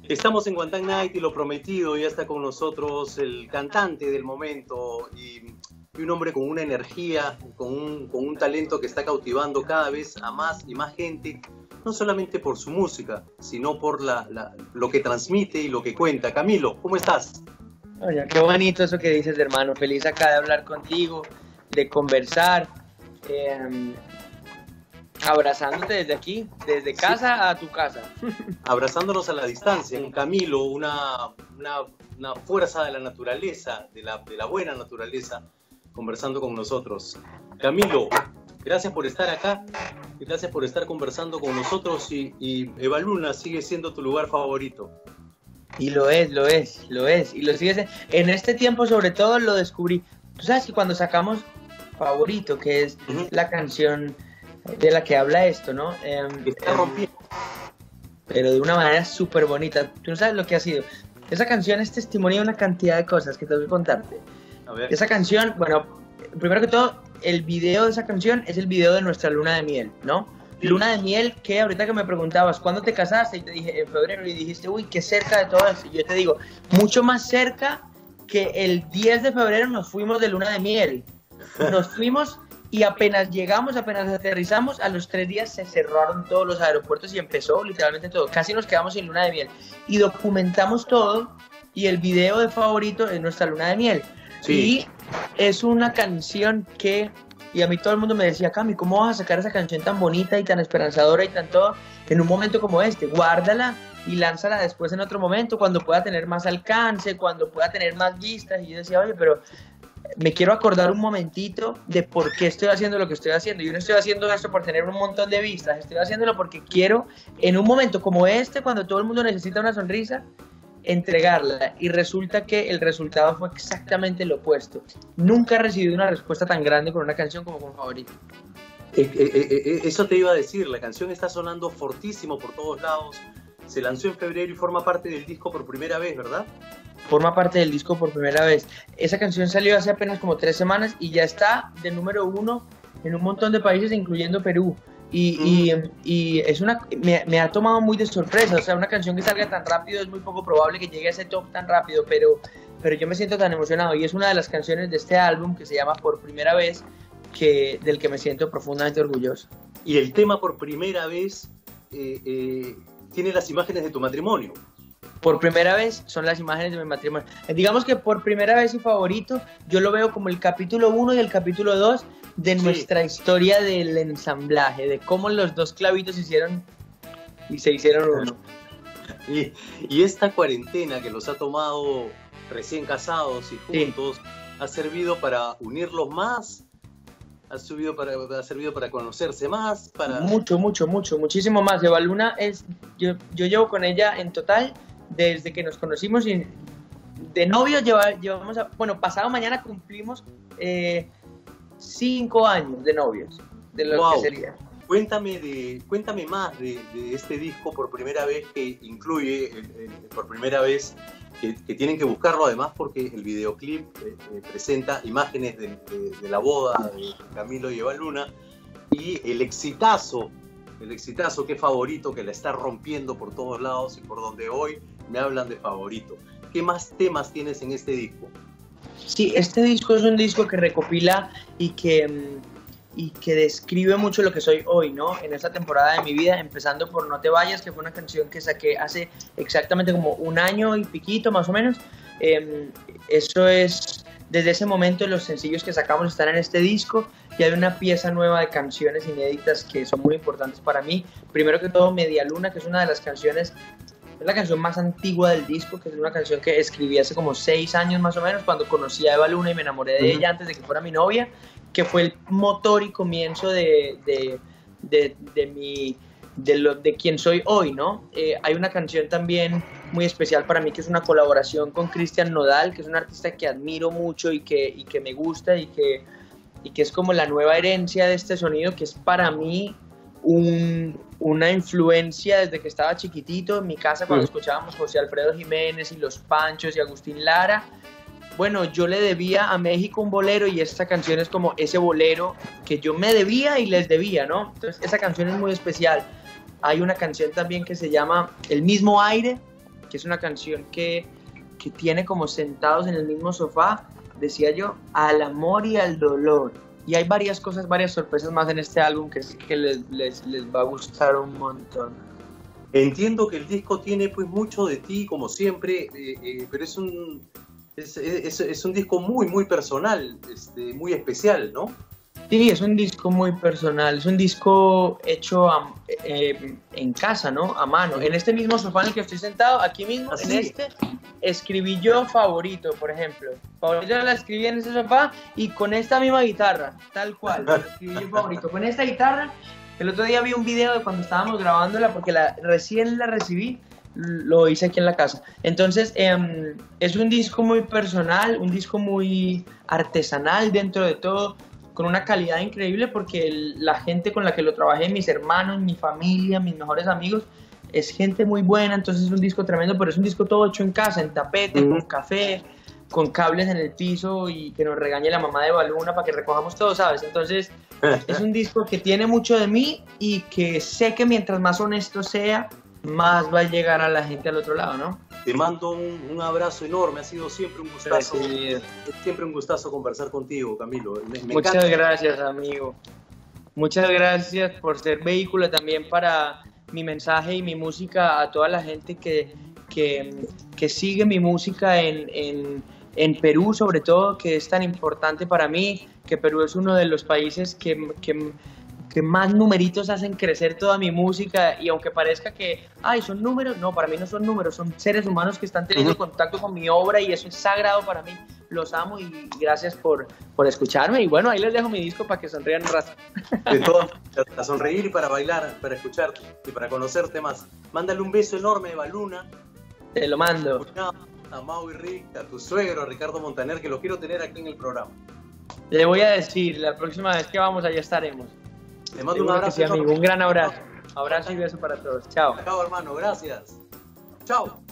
Estamos en Guantán Night y lo prometido, ya está con nosotros el cantante del momento y un hombre con una energía, con un talento que está cautivando cada vez a más y más gente, no solamente por su música, sino por lo que transmite y lo que cuenta. Camilo, ¿cómo estás? Oye, qué bonito eso que dices, hermano. Feliz acá de hablar contigo, de conversar, abrazándote desde aquí, desde casa a tu casa. Abrazándonos a la distancia. Camilo, una fuerza de la naturaleza, de la buena naturaleza, conversando con nosotros. Camilo, gracias por estar acá, gracias por estar conversando con nosotros y Eva Luna sigue siendo tu lugar favorito. Y lo es, y lo sigue siendo. En este tiempo sobre todo lo descubrí. Tú sabes que cuando sacamos Favorito, que es la canción de la que habla esto, ¿no? Está rompiendo. Pero de una manera súper bonita. Tú no sabes lo que ha sido. Esa canción es testimonio de una cantidad de cosas que te voy a contarte. A ver. Esa canción, bueno, primero que todo, el video de esa canción es el video de nuestra luna de miel, ¿no? Sí. Luna de miel que ahorita que me preguntabas, ¿cuándo te casaste? Y te dije, en febrero, y dijiste, uy, qué cerca de todo eso. Y yo te digo, mucho más cerca que el 10 de febrero nos fuimos de luna de miel. Nos fuimos y apenas llegamos, apenas aterrizamos, a los 3 días se cerraron todos los aeropuertos y empezó literalmente todo. Casi nos quedamos sin luna de miel. Y documentamos todo y el video de Favorito es nuestra luna de miel. Sí. Y es una canción que, y a mí todo el mundo me decía, Cami, ¿cómo vas a sacar esa canción tan bonita y tan esperanzadora y tan todo en un momento como este? Guárdala y lánzala después en otro momento, cuando pueda tener más alcance, cuando pueda tener más vistas. Y yo decía, oye, pero me quiero acordar un momentito de por qué estoy haciendo lo que estoy haciendo. Yo no estoy haciendo esto por tener un montón de vistas, estoy haciéndolo porque quiero, en un momento como este, cuando todo el mundo necesita una sonrisa, entregarla. Y resulta que el resultado fue exactamente lo opuesto. Nunca he recibido una respuesta tan grande con una canción como con Favorito. Eso te iba a decir, la canción está sonando fortísimo por todos lados. Se lanzó en febrero y forma parte del disco por primera vez, ¿verdad? Forma parte del disco por primera vez. Esa canción salió hace apenas como 3 semanas y ya está de número 1 en un montón de países, incluyendo Perú. Y es me ha tomado muy de sorpresa. O sea, una canción que salga tan rápido es muy poco probable que llegue a ese top tan rápido, pero yo me siento tan emocionado. Y es una de las canciones de este álbum que se llama Por Primera Vez, del que me siento profundamente orgulloso. Y el tema Por Primera Vez tiene las imágenes de tu matrimonio. Por primera vez son las imágenes de mi matrimonio. Digamos que Por Primera Vez y Favorito, yo lo veo como el capítulo 1 y el capítulo 2 de nuestra historia del ensamblaje, de cómo los 2 clavitos se hicieron uno. Y esta cuarentena que los ha tomado recién casados y juntos, sí, ha servido para unirlos más. Ha servido para conocerse más, para... Muchísimo más. Eva Luna yo llevo con ella en total, desde que nos conocimos, y de novios llevamos, pasado mañana cumplimos 5 años de novios, de lo que sería. Cuéntame más de este disco Por Primera Vez, que incluye por primera vez, que tienen que buscarlo además porque el videoclip presenta imágenes de la boda de Camilo y Eva Luna, y el exitazo que es Favorito, que la está rompiendo por todos lados y por donde hoy me hablan de Favorito. ¿Qué más temas tienes en este disco? Sí, este disco es un disco que recopila y que describe mucho lo que soy hoy, ¿no? En esta temporada de mi vida, empezando por No Te Vayas, que fue una canción que saqué hace exactamente como 1 año y piquito, más o menos. Eso es, desde ese momento los sencillos que sacamos están en este disco, y hay una pieza nueva de canciones inéditas que son muy importantes para mí. Primero que todo, Media Luna, que es una de las canciones, es la canción más antigua del disco, que es una canción que escribí hace como 6 años más o menos, cuando conocí a Eva Luna y me enamoré de ella antes de que fuera mi novia, que fue el motor y comienzo de quien soy hoy, ¿no? Hay una canción también muy especial para mí, que es una colaboración con Cristian Nodal, que es un artista que admiro mucho y que me gusta, y que es como la nueva herencia de este sonido, que es para mí una influencia desde que estaba chiquitito en mi casa, cuando escuchábamos José Alfredo Jiménez y Los Panchos y Agustín Lara. Bueno, yo le debía a México un bolero, y esta canción es como ese bolero que yo me debía y les debía, ¿no? Entonces esa canción es muy especial. Hay una canción también que se llama El Mismo Aire, que es una canción que tiene como sentados en el mismo sofá, decía yo, al amor y al dolor. Y hay varias cosas, varias sorpresas más en este álbum que sí que les va a gustar un montón. Entiendo que el disco tiene pues mucho de ti, como siempre, pero es un disco muy, muy personal, muy especial, ¿no? Sí, es un disco muy personal, es un disco hecho en casa, ¿no? A mano. En este mismo sofá en el que estoy sentado, aquí mismo, ¿Ah, en sí? este, escribí yo Favorito, por ejemplo. Favorito la escribí en este sofá y con esta misma guitarra, tal cual. Escribí yo Favorito. Con esta guitarra, el otro día vi un video de cuando estábamos grabándola, porque recién la recibí, lo hice aquí en la casa. Entonces, es un disco muy personal, un disco muy artesanal dentro de todo, con una calidad increíble porque la gente con la que lo trabajé, mis hermanos, mi familia, mis mejores amigos, es gente muy buena, entonces es un disco tremendo, pero es un disco todo hecho en casa, en tapete, con café, con cables en el piso y que nos regañe la mamá de Baluna para que recojamos todo, ¿sabes? Entonces es un disco que tiene mucho de mí y que sé que mientras más honesto sea, más va a llegar a la gente al otro lado, ¿no? Te mando un abrazo enorme, ha sido siempre un gustazo, siempre un gustazo conversar contigo, Camilo. Muchas encanta. Gracias, amigo. Muchas gracias por ser vehículo también para mi mensaje y mi música a toda la gente que sigue mi música en Perú, sobre todo, que es tan importante para mí, que Perú es uno de los países que más numeritos hacen crecer toda mi música, y aunque parezca que, son números, no, para mí no son números, son seres humanos que están teniendo contacto con mi obra y eso es sagrado para mí. Los amo y gracias por escucharme, y bueno, ahí les dejo mi disco para que sonrían un rato. De todo, para sonreír y para bailar, para escucharte y para conocerte más. Mándale un beso enorme a Baluna. Te lo mando. A Mau y Rick, a tu suegro, a Ricardo Montaner, que lo quiero tener aquí en el programa. Le voy a decir, la próxima vez que vamos allá estaremos. Te mando un abrazo. Sí, amigo, un gran abrazo. Abrazo y beso para todos. Chao. Chao, hermano, gracias. Chao.